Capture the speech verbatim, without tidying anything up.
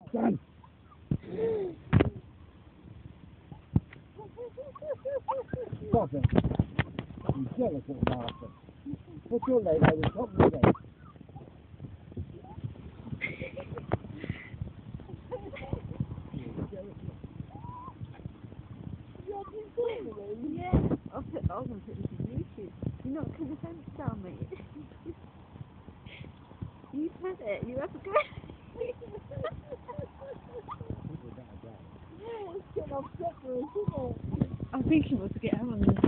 Done. Stop it. You jealous little bastard. Put your leg over the top of your head. Yeah, I'll put, I was going to put this on YouTube. You're not going to fence down, mate. You said it, you have a go. Yeah, it's getting upset for us, isn't it? I think he wants to get out on this.